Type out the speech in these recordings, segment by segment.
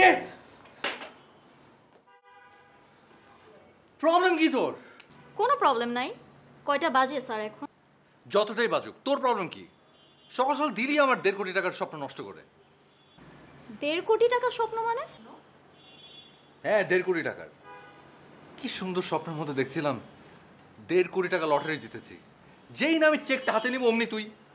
কে? Problem কি তোর? কোনো প্রবলেম নাই। কয়টা বাজে স্যার এখন? যতটাই বাজুক, তোর প্রবলেম কি? সকাল সকাল দিলি আমার 1.5 কোটি টাকার স্বপ্ন নষ্ট করে। 1.5 কোটি টাকা স্বপ্ন মানে? হ্যাঁ, 1.5 কোটি টাকার। কি সুন্দর স্বপ্নের মধ্যে দেখছিলাম 1.5 কোটি টাকা লটারি জিতেছি। যেই না আমি চেকটা হাতে নিব অমনি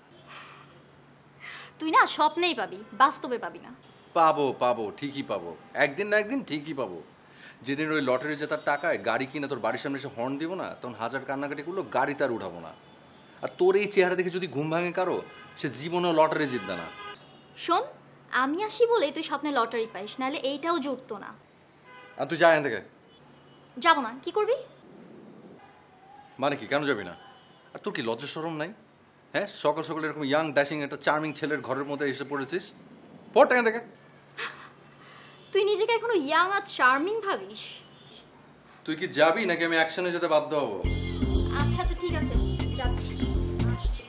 তুই না স্বপ্নেই পাবি, বাস্তবে পাবি না। পাবো পাবো, ঠিকই পাবো, একদিন না একদিন ঠিকই পাবো। যেদিন ওই লটারি জেতার টাকায় গাড়ি কিনে তোর বাড়ির সামনে এসে হর্ন দিব না, তখন হাজার কান্নাকাটি করলো, গাড়িতে আর উঠাবো না। আর তোর এই চেহারা দেখে যদি ঘুম ভাঙে কারো, সে জীবনেও লটারি জিতবে না। শোন, আমি আসি বলেই তুই স্বপ্নে লটারি পাইস, নাহলে এইটাও জুটতো না। আর তুই যা এখান থেকে। যাবো না। কি করবি? মানে কি, কেন যাবি না? আর তোর কি লজ্জা শরম নাই? হ্যাঁ, সকাল সকাল এরকম ইয়াং ড্যাশিং একটা চার্মিং ছেলের ঘরের মধ্যে এসে পড়েছিস। পড় এখান থেকে। তুই নিজেকে এখনো ইয়াং আর চার্মিং ভাবিস? তুই কি যাবি নাকি আমি অ্যাকশনে যেতে বাধ্য হবো? আচ্ছা আচ্ছা, ঠিক আছে, যাচ্ছি, আসছি।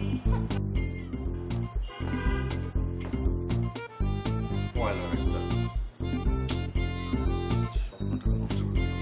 স্পয়লার একটা। স্বপ্নটা নষ্ট করে দিল।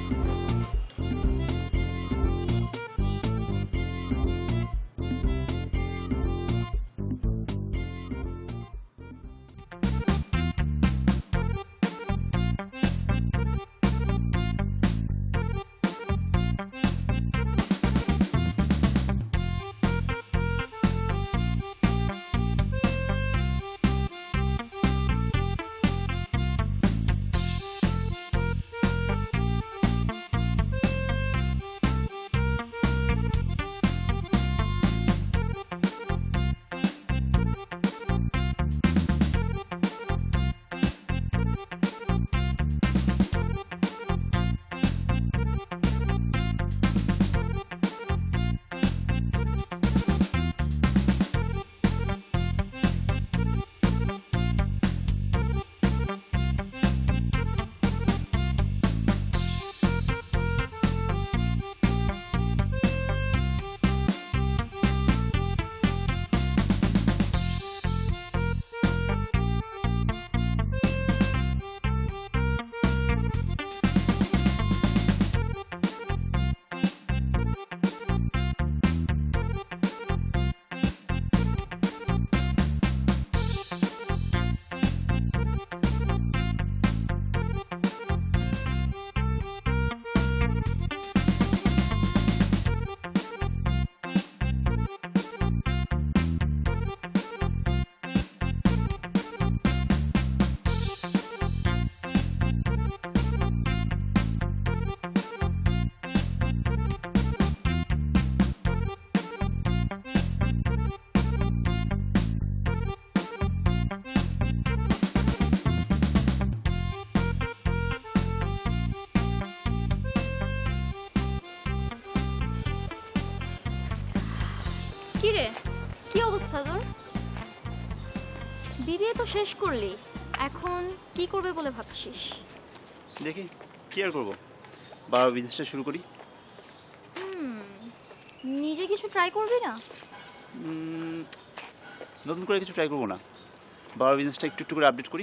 কিরে, কি অবস্থা তোর? বিবিএ তো শেষ করলি, এখন কি করবে বলে ভাবছিস? দেখি কি আর করবো, বাবা বিজনেসটা শুরু করি। নিজে কিছু ট্রাই করবি না? নতুন করে কিছু ট্রাই করবো না, বাবা বিজনেসটা একটু একটু করে আপডেট করি।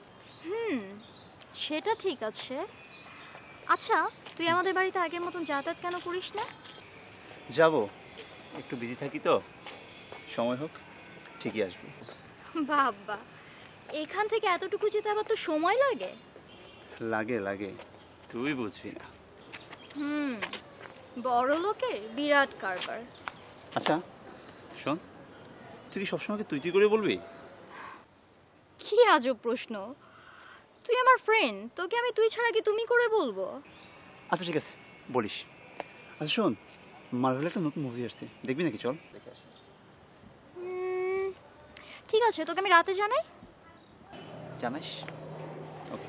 সেটা ঠিক আছে। আচ্ছা, তুই আমাদের বাড়িতে আগের মতন যাতায়াত কেন করিস না? যাব, একটু বিজি থাকি তো, সময় হোক ঠিকই আসবো। বাবা, এখান থেকে এতটুকু যেতে আবার তো সময় লাগে। লাগে লাগে, তুই বুঝবি না। বড় লোকের বিরাট কারবার। আচ্ছা শোন, তুই কি সবসময় তুই তুই করে বলবি? কি আজব প্রশ্ন! তুই আমার ফ্রেন্ড, তোকে আমি তুই ছাড়া কি তুমি করে বলবো? আচ্ছা ঠিক আছে, বলিস। আচ্ছা শোন, মার্ভেল একটা নতুন মুভি আসছে, দেখবি নাকি? চল দেখে আসি। ঠিক আছে, তোকে আমি রাতে জানাই। জানাইস? ওকে।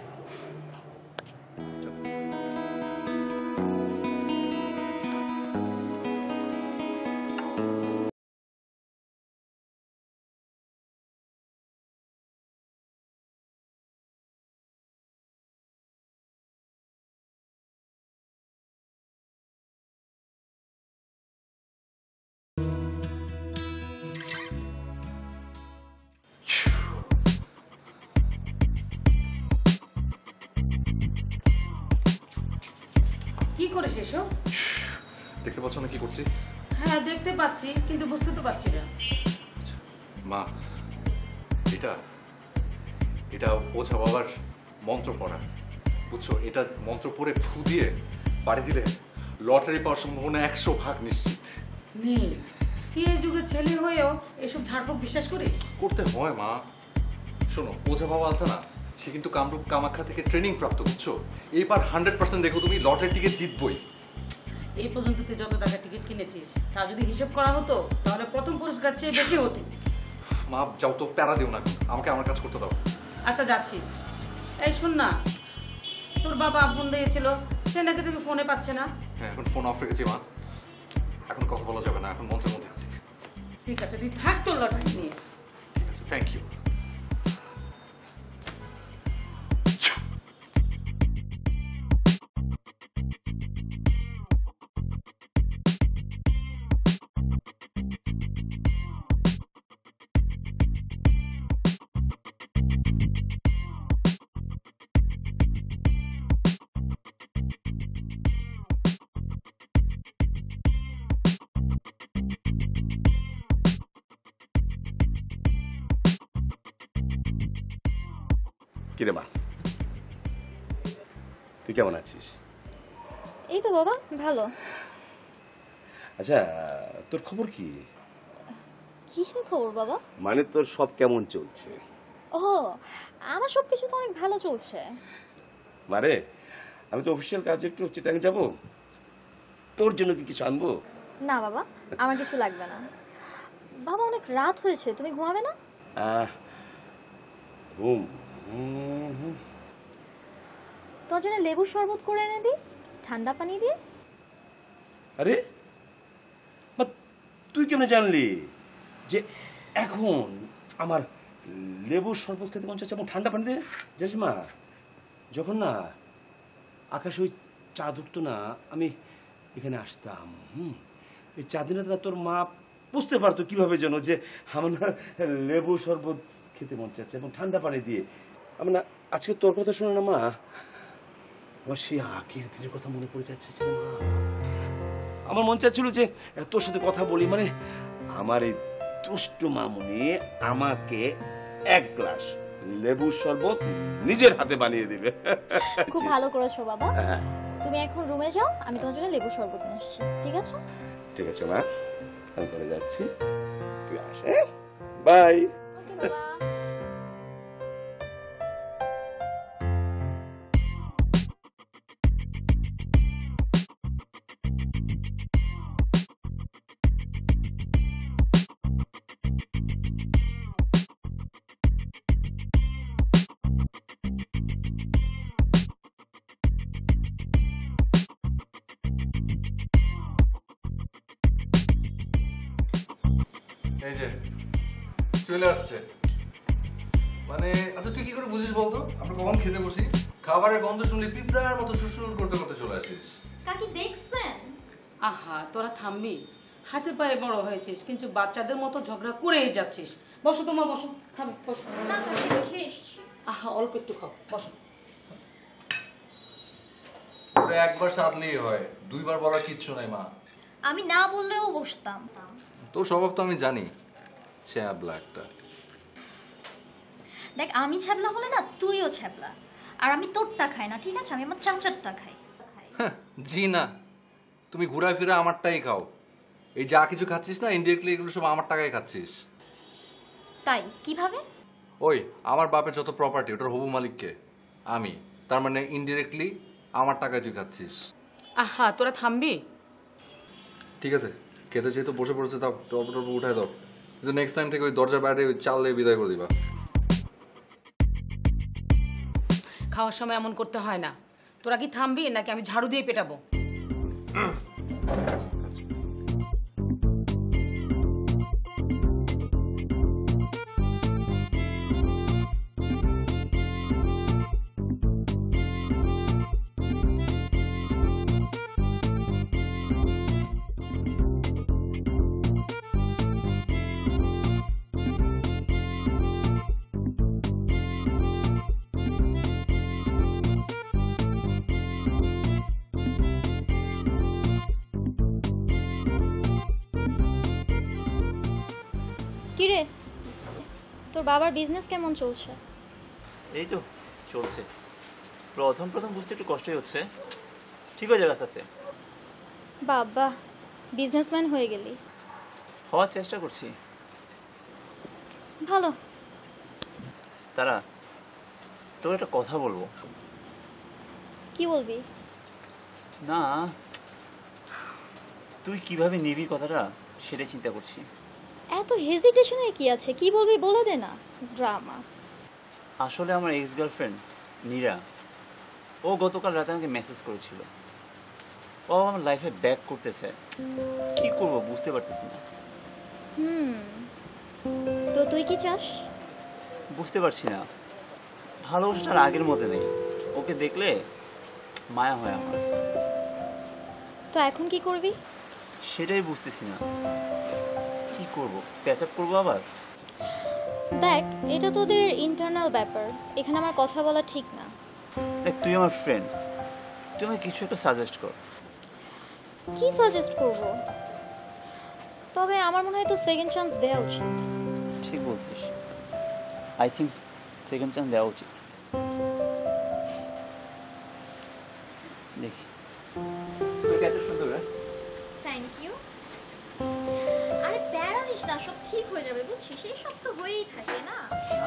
করিস এসব? দেখতে পাচ্ছ না কি করছি? হ্যাঁ দেখতে পাচ্ছি, কিন্তু বুঝতে তো পারছি না। মা, এটা এটা ওঝা বাবার মন্ত্র পড়া, বুঝছো? এটা মন্ত্র পড়ে ফু দিয়ে বাড়ি দিলে লটারি পাওয়ার সম্ভাবনা 100% নিশ্চিত। নীল, তুই এই যুগের ছেলে হয়েও এসব ঝাড়ফুঁক বিশ্বাস করিস? করতে হয় মা। শোনো, ওঝা বাবা আছে না, সে কিন্তু কামরূপ কামাখ্যা থেকে ট্রেনিং প্রাপ্ত, বুঝছো? এইবার 100% দেখো তুমি লটারি টিকিট জিতবই। এই পর্যন্ত তুই যত টাকা টিকিট কিনেছিস তা যদি হিসাব করা হতো তাহলে প্রথম পুরস্কার চেয়ে বেশি হতো। মা যাও তো, প্যারা দিও না, আমাকে আমার কাজ করতে দাও। আচ্ছা যাচ্ছি। এই শোন না, তোর বাবা ফোন দিয়েছিল, সে নাকি তোকে ফোনে পাচ্ছে না। হ্যাঁ, এখন ফোন অফ রেখেছি মা, এখন কথা বলা যাবে না, এখন মন্ত্রের মধ্যে আছি। ঠিক আছে, তুই থাক তোর লটারি নিয়ে। ঠিক আছে, থ্যাংক ইউ। কিরে মা, তুই কেমন আছিস? এই তো বাবা, ভালো। আচ্ছা, তোর খবর কি? কিসের খবর বাবা? মানে তোর সব কেমন চলছে? ও, আমার সব কিছু তো অনেক ভালো চলছে। মারে, আমি তো অফিসিয়াল কাজে একটু চিটাং যাব, তোর জন্য কি কিছু আনবো? না বাবা, আমার কিছু লাগবে না। বাবা অনেক রাত হয়েছে, তুমি ঘুমাবে না? ঘুম? তোর জন্য লেবুর শরবত করে এনে দিই, ঠান্ডা পানি দিয়ে। আরে মা, তুই কেমনে জানলি যে এখন আমার লেবুর শরবত খেতে মন চাচ্ছে এবং ঠান্ডা পানি দিয়ে? জানিস মা, যখন না আকাশে ওই চাঁদ উঠতো না, আমি এখানে আসতাম, এই চাঁদিনে তোর মা বুঝতে পারতো কিভাবে যেন যে আমার না লেবু শরবত খেতে মন চাচ্ছে এবং ঠান্ডা পানি দিয়ে। আমার না আজকে তোর কথা শুনে না মা, আমার সেই আগের দিনের কথা মনে পড়ে যাচ্ছে মা। আমার মন চাচ্ছিল যে তোর সাথে কথা বলি, মানে আমার এই দুষ্ট মামুনি আমাকে 1 গ্লাস লেবুর শরবত নিজের হাতে বানিয়ে দিবে। খুব ভালো করেছো বাবা। তুমি এখন রুমে যাও, আমি তোমার জন্য লেবুর শরবত নিয়ে আসছি, ঠিক আছে? ঠিক আছে মা, আমি করে যাচ্ছি, তুই আস। বাই। ওকে বাবা। এই যে চলে আসছে। মানে আচ্ছা, তুই কি করে বুঝিস বলতো আমরা কখন খেতে বসি? খাবারের গন্ধ শুনলে পিঁপড়ার মতো সুসুর করতে করতে চলে আসিস। কাকি দেখছেন? আহা, তোরা থামবি? হাতে পায়ে বড় হয়েছিস কিন্তু বাচ্চাদের মতো ঝগড়া করেই যাচ্ছিস। বসো তোমা, বসো, খাবে, বসো। না কাকি, আমি খেয়ে এসছি। আহা, অল্প একটু খাও, বসো। ওরে একবার সাধলেই হয়, 2বার বলার কিচ্ছু নাই মা। আমি না বললেও বসতাম। তোর স্বভাব তো আমি জানি, ছ্যাবলা একটা। দেখ, আমি ছ্যাবলা হলে না তুইও ছ্যাবলা। আর আমি তোরটা খাই না, ঠিক আছে? আমি আমার চাচারটা খাই। জি না, তুমি ঘুরায় ফিরে আমারটাই খাও। এই যা কিছু খাচ্ছিস না, ইনডিরেক্টলি এগুলো সব আমার টাকায় খাচ্ছিস। তাই কিভাবে? ওই আমার বাপের যত প্রপার্টি, ওটার হবু মালিককে আমি, তার মানে ইনডিরেক্টলি আমার টাকায় তুই খাচ্ছিস। আহা, তোরা থামবি? ঠিক আছে, খেতে যেহেতু বসে পড়েছে, তাও টপ টপ উঠায় দাও। কিন্তু নেক্সট টাইম থেকে ওই দরজার বাইরে ওই চাল দিয়ে বিদায় করে দিবা। খাওয়ার সময় এমন করতে হয় না। তোরা কি থামবি নাকি আমি ঝাড়ু দিয়ে পেটাবো? কিরে, তোর বাবার বিজনেস কেমন চলছে? এই তো চলছে। প্রথম প্রথম বুঝতে একটু কষ্টই হচ্ছে, ঠিক হয়ে যাবে আস্তে আস্তে। বাবা, বিজনেসম্যান হয়ে গেলি, হওয়ার চেষ্টা করছি। ভালো। তারা তোর একটা কথা বলবো। কি বলবি? না, তুই কিভাবে নিবি কথাটা সেটাই চিন্তা করছি। এত হেজিটেশনে কি আছে, কি বলবি বলে দে না। ড্রামা। আসলে আমার এক্স গার্লফ্রেন্ড নীরা, ও গতকাল রাতে আমাকে মেসেজ করেছিল। ও আমার লাইফে ব্যাক করতে চায়, কি করবো বুঝতে পারতেছি না। তো তুই কি চাস? বুঝতে পারছি না, ভালোবাসাটার আগের মধ্যে নেই। ওকে দেখলে মায়া হয় আমার। তো এখন কি করবি? সেটাই বুঝতেছি না, কি করবো? প্যাচ আপ করবো আবার? দেখ, এটা তোদের ইন্টারনাল ব্যাপার, এখানে আমার কথা বলা ঠিক না। দেখ, তুই আমার ফ্রেন্ড, তুই আমাকে কিছু একটা সাজেস্ট কর। কি সাজেস্ট করব? তবে আমার মনে হয় তো সেকেন্ড চান্স দেওয়া উচিত। ঠিক বলছিস, আই থিঙ্ক সেকেন্ড চান্স দেওয়া উচিত। দেখি তোকে এত সুন্দর। Thank you. আরে প্যারা নিস না, সব ঠিক হয়ে যাবে বুঝছিস, এই সব তো হয়েই থাকে না।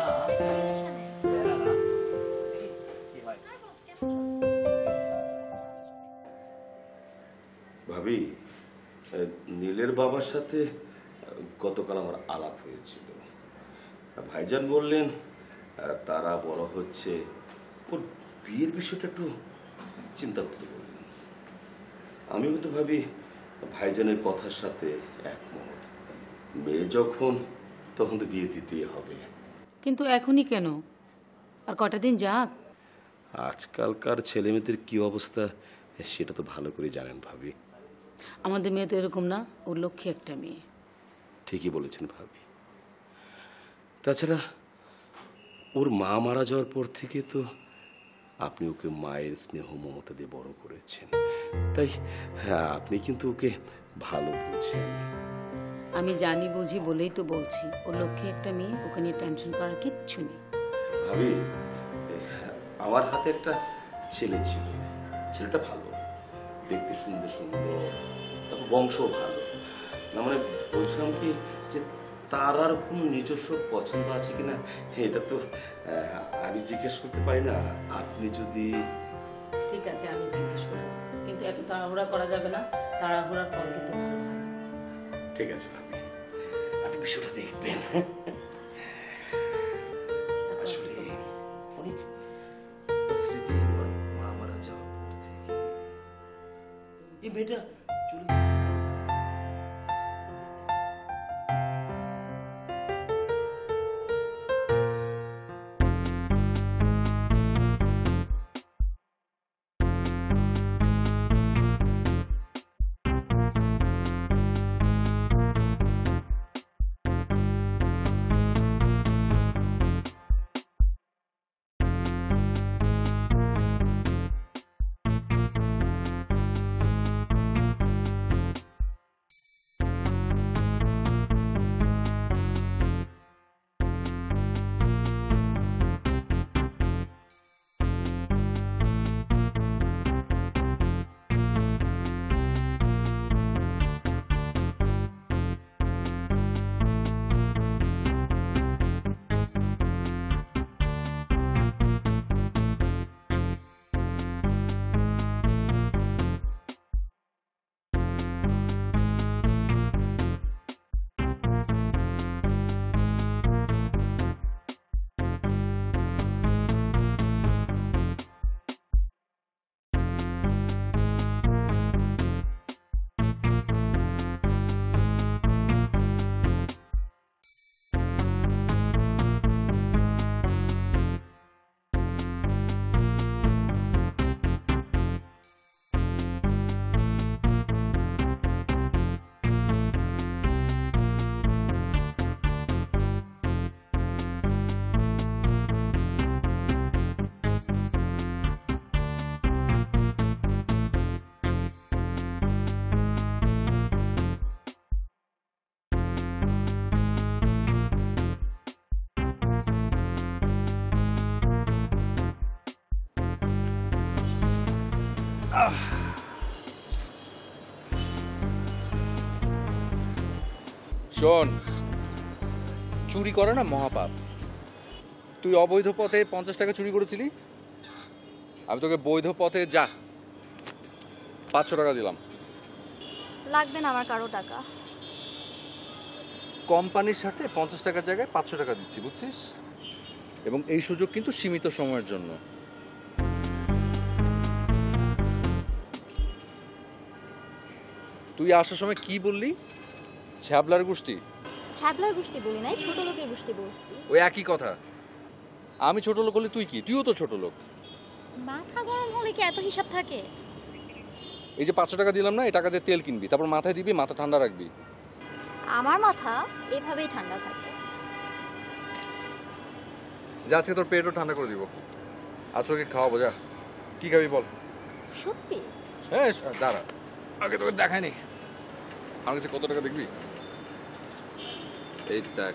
ভাবি, নীলের বাবার সাথে গতকাল আমার আলাপ হয়েছিল। ভাইজান বললেন তারা বড় হচ্ছে, ওর বিয়ের বিষয়টা একটু চিন্তা করতে বললেন। আমিও কিন্তু ভাবি ভাইজানের কথার সাথে একমত। মেয়ে যখন, তখন তো বিয়ে দিতেই হবে। কিন্তু এখনই কেন? আর কটা দিন যাক। আজকালকার ছেলেমেয়েদের কি অবস্থা সেটা তো ভালো করে জানেন ভাবি। আমাদের মেয়ে তো এরকম না, ওর লক্ষ্যে একটা মেয়ে। ঠিকই বলেছেন ভাবি। তাছাড়া ওর মা মারা যাওয়ার পর থেকে তো আপনি ওকে মায়ের স্নেহ মমতা দিয়ে বড় করেছেন, তাই হ্যাঁ আপনি কিন্তু ওকে ভালো বুঝছেন। আমি জানি বুঝি বলেই তো বলছি, ওর লক্ষ্যে একটা মেয়ে, ওকে নিয়ে টেনশন করার কিচ্ছু নেই। ভাবি, আমার হাতে একটা ছেলে ছিল, ছেলেটা ভালো, দেখতে সুন্দর সুন্দর, তারপর বংশও ভালো। না মানে বলছিলাম কি যে তার আর কোনো নিজস্ব পছন্দ আছে কিনা এটা তো আমি জিজ্ঞেস করতে পারি না। আপনি যদি ঠিক আছে, আমি জিজ্ঞেস করবো, কিন্তু এত তাড়াহুড়া করা যাবে না, তাড়াহুড়ার ফল কিন্তু ভালো হয় না। ঠিক আছে ভাবি, আপনি বিষয়টা দেখবেন। আসলে অনেক স্মৃতি ওর মা মারা যাওয়ার পর থেকে এই মেয়েটা চলে শোন, চুরি করে না মহাপাপ। তুই অবৈধ পথে 50 টাকা চুরি করেছিলি, আমি তোকে বৈধ পথে যা 500 টাকা দিলাম। লাগবে না আমার কারো টাকা। কোম্পানির সাথে 50 টাকার জায়গায় 500 টাকা দিচ্ছি, বুঝছিস? এবং এই সুযোগ কিন্তু সীমিত সময়ের জন্য। তুই আসার সময় কি বললি? ছ্যাবলার গোষ্ঠী? ছ্যাদলার গোষ্ঠী বলি নাই, ছোট লোকের গোষ্ঠী বলছি। ওই একই কথা। আমি ছোট লোক হলে তুই কি? তুইও তো ছোট লোক। মাথা গরম হলে কি এত হিসাব থাকে? এই যে 500 টাকা দিলাম না, এই টাকা দিয়ে তেল কিনবি, তারপর মাথায় দিবি, মাথা ঠান্ডা রাখবি। আমার মাথা এভাবেই ঠান্ডা থাকে। যা, আজকে তোর পেটও ঠান্ডা করে দিব। আজকে খাওয়াবো, যা। কি খাবি বল? সত্যি? হ্যাঁ, দাঁড়া, আগে তোকে দেখায়নি। আমার কাছে কত টাকা দেখবি? এই দেখ।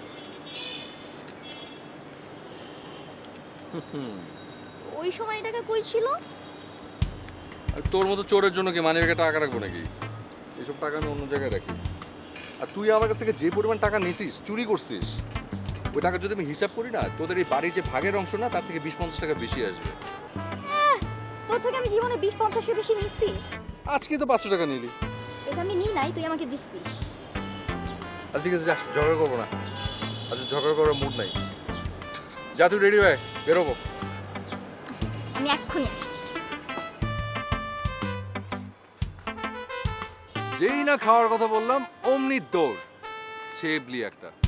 ওই সময় টাকা কই ছিল? আর তোর মতো চোরের জন্য কি মানি ব্যাগে টাকা রাখবো নাকি? এসব টাকা আমি অন্য জায়গায় রাখি। আর তুই আমার কাছ থেকে যে পরিমাণ টাকা নিছিস, চুরি করছিস, ওই টাকা যদি আমি হিসাব করি না, তোদের এই বাড়ির যে ভাগের অংশ না, তার থেকে 20-50 টাকা বেশি আসবে। তোর থেকে আমি জীবনে 20-50 বেশি নিচ্ছি? আজকে তো 500 টাকা নিলি। এটা আমি নিই নাই, তুই আমাকে দিচ্ছিস। আচ্ছা ঠিক আছে, যা, ঝগড়া করবো না। আচ্ছা, ঝগড়া করার মুড নাই। যা, তুই রেডি হয়ে বেরোবো। আমি এক্ষুনি। যেই না খাওয়ার কথা বললাম, অমনি দৌড়। ছেবলি একটা।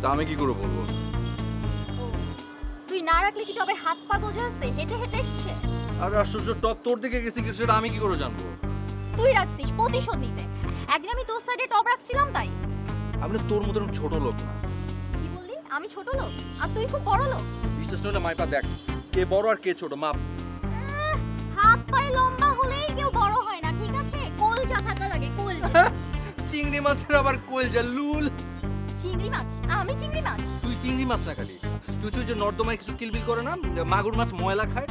তা আমি কি করে বলবো? ও, তুই না রাখলে কি তবে হাত পা গোজা আছে হেঁটে হেঁটে এসছে? আর আশ্চর্য, টপ তোর দিকে গেছি কি সেটা আমি কি করে জানবো? তুই রাখছিস প্রতিশোধ নিতে। একদিন আমি তোর সাইডে টপ রাখছিলাম তাই। আমি না তোর মতন ছোট লোক না। কি বললি? আমি ছোট লোক আর তুই খুব বড় লোক? বিশ্বাস নয় না মাইপা দেখ, কে বড় আর কে ছোট মাপ। হাত পায়ে লম্বা হলেই কেউ বড় হয় না, ঠিক আছে? কলজা থাকা লাগে, কলজা। চিংড়ি মাছের আবার কলজা লুল। চিংড়ি মাছ? আমি চিংড়ি মাছ? তুই চিংড়ি মাছ না খালি, তুই তুই যে নর্দমায় কিছু কিলবিল করে না, মাগুর মাছ ময়লা খায়।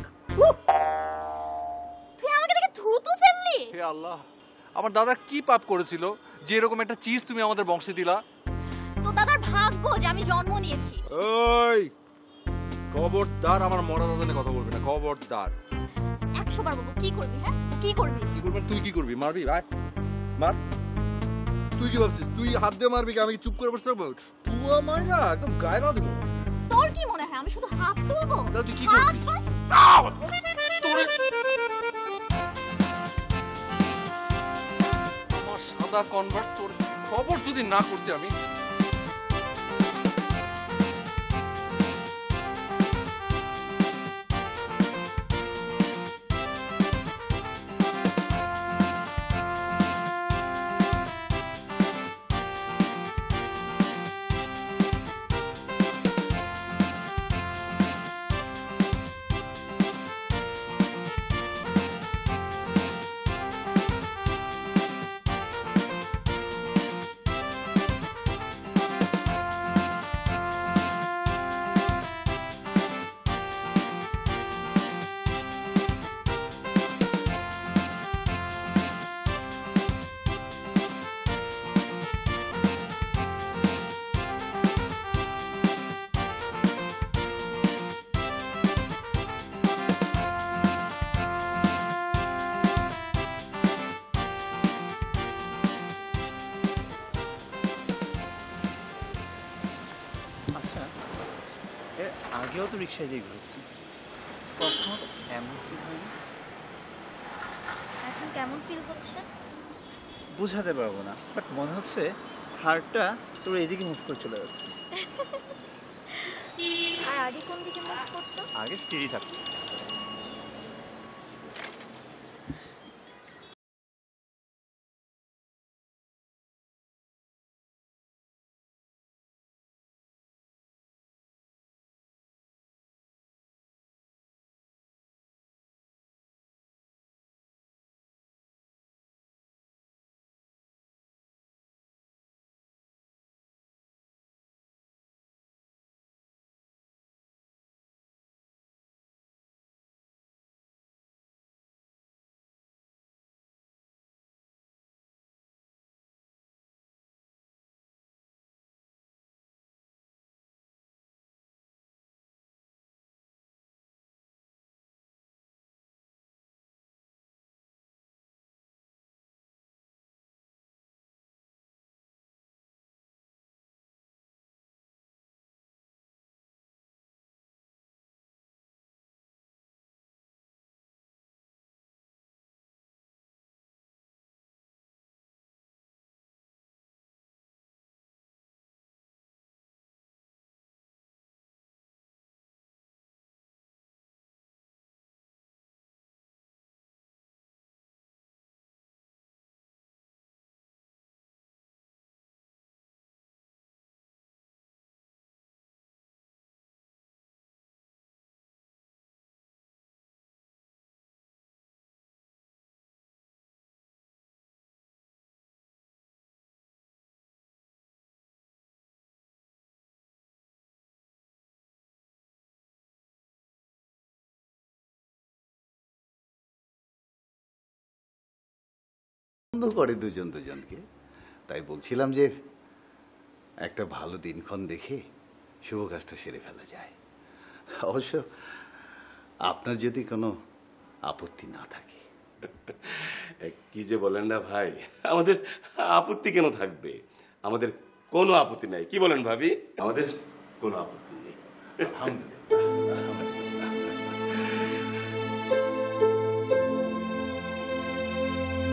তুই আমাকে দেখে থুতু ফেললি? হে আল্লাহ, আমার দাদা কি পাপ করেছিল যে এরকম একটা চিজ তুমি আমাদের বংশে দিলা? তো দাদার ভাগ্য যে আমি জন্ম নিয়েছি। ওই খবরদার আমার মরা দাদা নিয়ে কথা বলবি না, খবরদার। 100 বার বলবো, কি করবি? হ্যাঁ কি করবি? কি করবি? তুই কি করবি? মারবি? ভাই মার। তুই কি ভাবছিস তুই হাত দিয়ে মারবি কি আমি চুপ করে বসে থাকবো? তুই মার না, একদম গায়ে না দিব। তোর কি মনে হয় আমি শুধু হাত তুলবো? তাহলে তুই কি হাত করবি? পা- তোরে আমার সাদা কনভার্স তোর খবর যদি না করছি আমি। আচ্ছা, এর আগেও তো রিক্সায় দিয়ে ঘুরেছি, কখনো এমন ফিল হয়নি। এখন কেমন ফিল হচ্ছে? বুঝাতে পারবো না, বাট মনে হচ্ছে হাড়টা তোর এদিকে মুভ করে চলে যাচ্ছে। আর আগে কোন দিকে মুভ করতো? আগে স্টেডি থাকতো। পছন্দ করে দুজন দুজনকে, তাই বলছিলাম যে একটা ভালো দিনক্ষণ দেখে শুভ কাজটা সেরে ফেলা যায়। অবশ্য আপনার যদি কোনো আপত্তি না থাকে। কি যে বলেন না ভাই, আমাদের আপত্তি কেন থাকবে? আমাদের কোনো আপত্তি নাই। কি বলেন ভাবি? আমাদের কোনো আপত্তি নেই।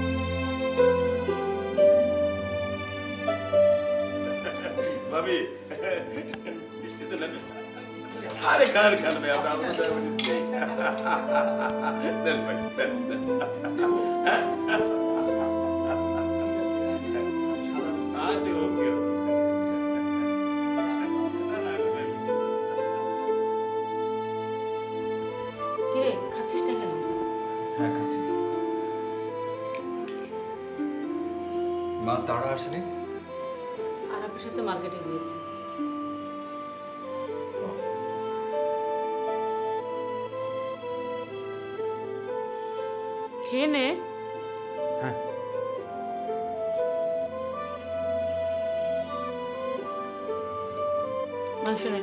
ভাবি মিষ্টি তো না মিষ্টি আরে খান খান ভাই আপনার আমাদের মিষ্টি দেন ভাই দেন আচ্ছা ওকে কিরে খাচ্ছিস না কেন? হ্যাঁ খাচ্ছি। মা তারা আসেনি? আরাপের সাথে মার্কেটে গিয়েছে। খেয়ে নে। হ্যাঁ মাংস নে।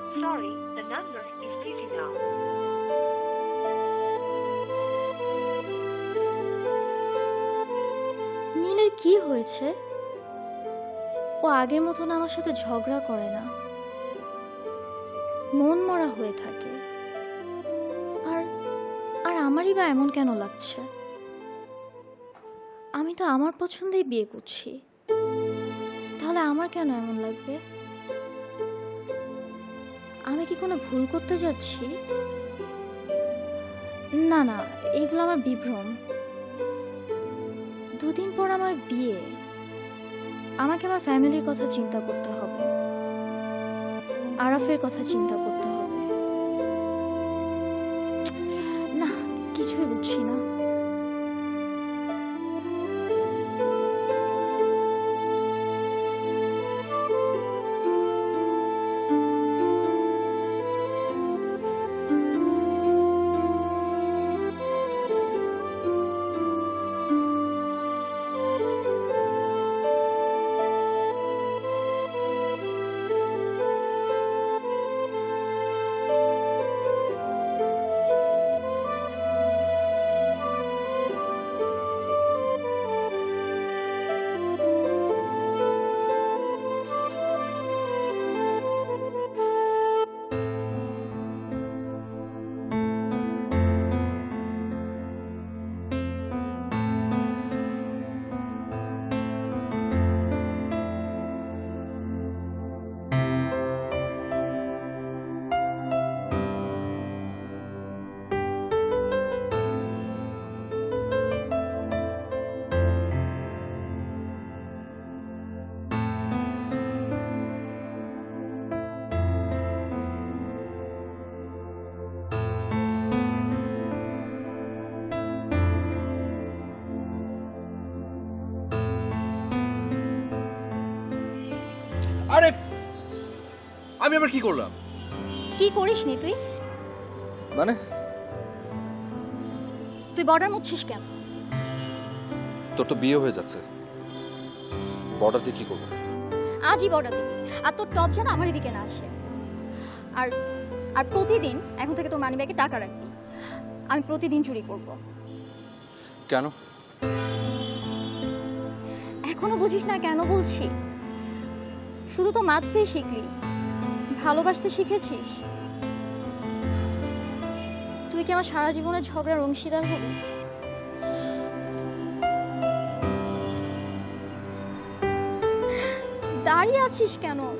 Sorry, the number is busy now. নীলের কি হয়েছে? ও আগের মতন আমার সাথে ঝগড়া করে না, মন মরা হয়ে থাকে। আর আর আমারই বা এমন কেন লাগছে? আমি তো আমার পছন্দেই বিয়ে করছি, তাহলে আমার কেন এমন লাগবে? আমি কি কোনো ভুল করতে যাচ্ছি? না না, এগুলো আমার বিভ্রম। দুদিন পর আমার বিয়ে, আমাকে আমার ফ্যামিলির কথা চিন্তা করতে হবে, আরাফের কথা চিন্তা করতে হবে। না, কিছুই বুঝছি না। আরে আমি আবার কি করলাম? কি করিসনি তুই? মানে তুই বর্ডার মুছছিস কেন? তোর তো বিয়ে হয়ে যাচ্ছে, বর্ডার দিয়ে কি করবো? আজই বর্ডার দিবি, আর তোর টপ যেন আমার এদিকে না আসে। আর আর প্রতিদিন এখন থেকে তোর মানিব্যাগে টাকা রাখবি, আমি প্রতিদিন চুরি করব। কেন? এখনো বুঝিস না কেন বলছি? শুধু তো মারতেই শিখলি, ভালোবাসতে শিখেছিস? তুই কি আমার সারা জীবনের ঝগড়ার অংশীদার হবি? দাঁড়িয়ে আছিস কেন?